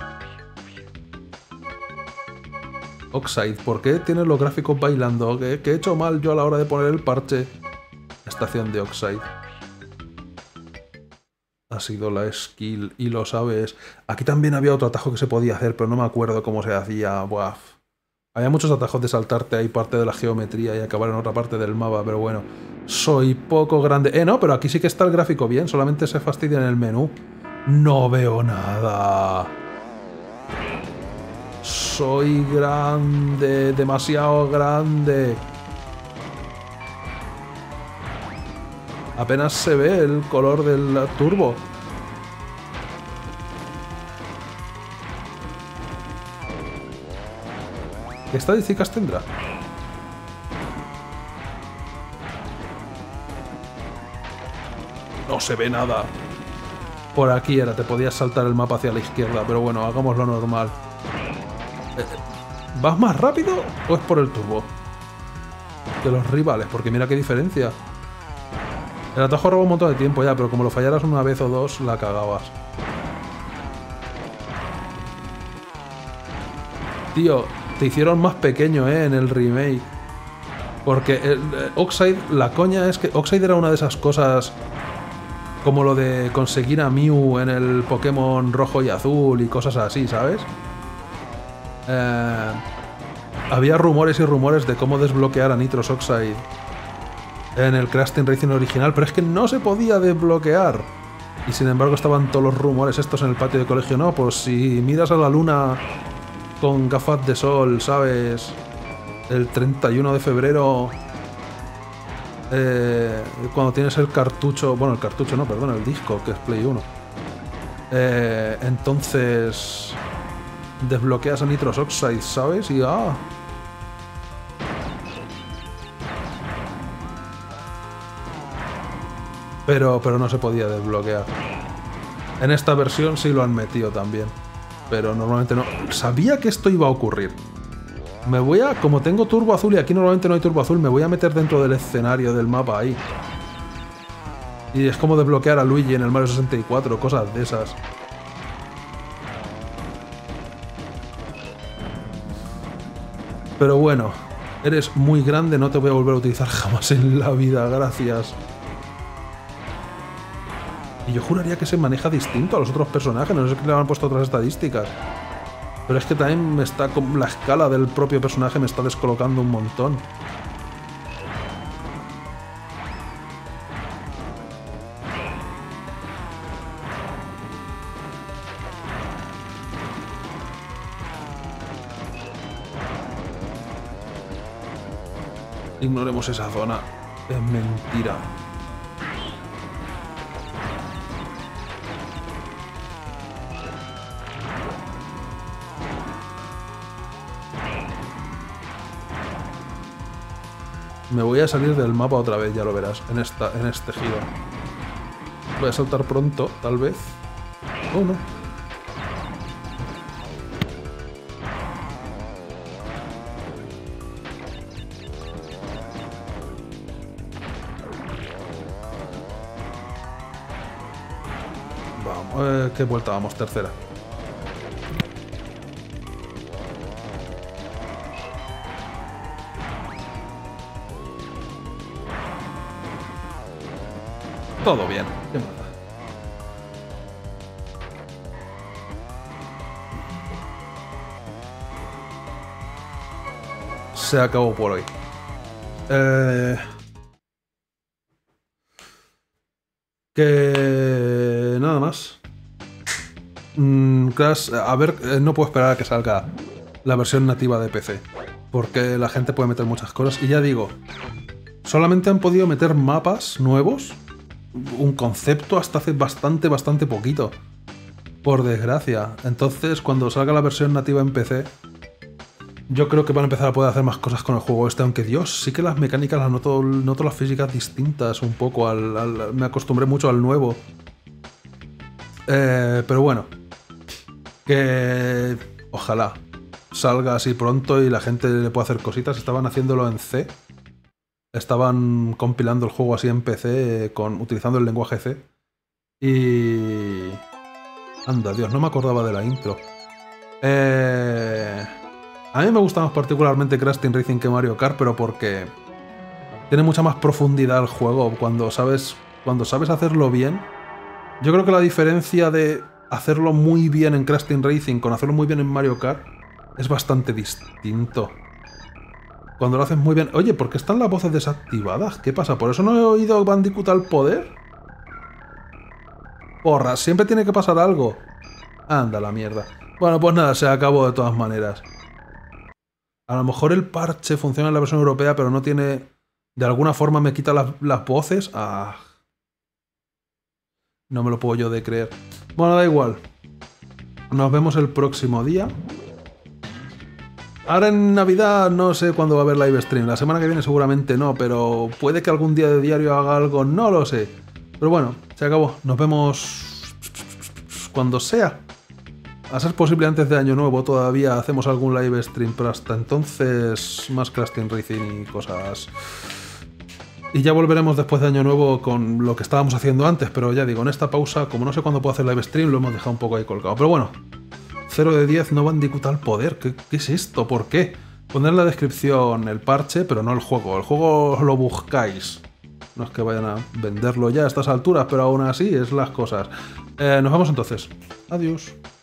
S1: Oxide, ¿por qué tiene los gráficos bailando? ¿Qué he hecho mal yo a la hora de poner el parche? Estación de Oxide. Ha sido la skill y lo sabes. Aquí también había otro atajo que se podía hacer, pero no me acuerdo cómo se hacía. Buah. Había muchos atajos de saltarte ahí parte de la geometría y acabar en otra parte del mapa, pero bueno. Soy poco grande. No, pero aquí sí que está el gráfico bien, solamente se fastidia en el menú. No veo nada. Soy grande, demasiado grande. Apenas se ve el color del turbo. ¿Qué estadísticas tendrá? No se ve nada. Por aquí era, te podías saltar el mapa hacia la izquierda, pero bueno, hagámoslo normal. ¿Vas más rápido o es por el turbo? De los rivales, porque mira qué diferencia. El atajo roba un montón de tiempo ya, pero como lo fallaras una vez o dos, la cagabas. Tío, te hicieron más pequeño, en el remake. Porque Oxide, la coña es que Oxide era una de esas cosas como lo de conseguir a Mew en el Pokémon rojo y azul y cosas así, ¿sabes? Había rumores y rumores de cómo desbloquear a Nitrous Oxide en el Crash Team Racing original, pero es que no se podía desbloquear. Y sin embargo estaban todos los rumores estos en el patio de colegio. No, pues si miras a la luna con gafas de sol, ¿sabes? El 31 de febrero, cuando tienes el cartucho... Bueno, el cartucho no, perdón, el disco, que es Play 1. Entonces desbloqueas a Nitrous Oxide, ¿sabes? Y Pero no se podía desbloquear. En esta versión sí lo han metido también. Pero normalmente no. Sabía que esto iba a ocurrir. Me voy a... Como tengo turbo azul y aquí normalmente no hay turbo azul, me voy a meter dentro del escenario del mapa ahí. Y es como desbloquear a Luigi en el Mario 64, cosas de esas. Pero bueno, eres muy grande, no te voy a volver a utilizar jamás en la vida, gracias. Y yo juraría que se maneja distinto a los otros personajes, no sé qué le han puesto otras estadísticas. Pero es que también me está con la escala del propio personaje me está descolocando un montón. Ignoremos esa zona. Es mentira. Me voy a salir del mapa otra vez, ya lo verás, en este giro. Voy a saltar pronto, tal vez. Oh, no. Vamos, ¿qué vuelta vamos? Tercera. Todo bien. ¿Qué más da? Se acabó por hoy. Que nada más. Crash, a ver, no puedo esperar a que salga la versión nativa de PC. Porque la gente puede meter muchas cosas. Y ya digo, solamente han podido meter mapas nuevos. Un concepto hasta hace bastante poquito. Por desgracia. Entonces, cuando salga la versión nativa en PC, yo creo que van a empezar a poder hacer más cosas con el juego este. Aunque Dios, sí que las mecánicas las noto las físicas distintas un poco. Me acostumbré mucho al nuevo. Pero bueno. Que ojalá salga así pronto y la gente le pueda hacer cositas. Estaban haciéndolo en C. Estaban compilando el juego así en PC utilizando el lenguaje C. Y... anda, Dios, no me acordaba de la intro. A mí me gusta más particularmente Crash Team Racing que Mario Kart, pero porque tiene mucha más profundidad el juego. Cuando sabes hacerlo bien. Yo creo que la diferencia de hacerlo muy bien en Crash Team Racing con hacerlo muy bien en Mario Kart es bastante distinto. Cuando lo haces muy bien... Oye, ¿por qué están las voces desactivadas? ¿Qué pasa? ¿Por eso no he oído Bandicoot al poder? Porra, siempre tiene que pasar algo. Anda la mierda. Bueno, pues nada, se acabó de todas maneras. A lo mejor el parche funciona en la versión europea, pero no tiene... De alguna forma me quita las voces. Ah. No me lo puedo yo de creer. Bueno, da igual. Nos vemos el próximo día. Ahora en Navidad no sé cuándo va a haber live stream. La semana que viene seguramente no, pero puede que algún día de diario haga algo, no lo sé. Pero bueno, se acabó. Nos vemos cuando sea. A ser posible antes de Año Nuevo todavía hacemos algún live stream, pero hasta entonces más Crash Team Racing y cosas. Y ya volveremos después de Año Nuevo con lo que estábamos haciendo antes, pero ya digo, en esta pausa, como no sé cuándo puedo hacer live stream, lo hemos dejado un poco ahí colgado. Pero bueno, 0 de 10, no Bandicoot al poder. ¿Qué es esto? ¿Por qué? Poner en la descripción el parche, pero no el juego. El juego lo buscáis. No es que vayan a venderlo ya a estas alturas, pero aún así es las cosas. Nos vemos entonces. Adiós.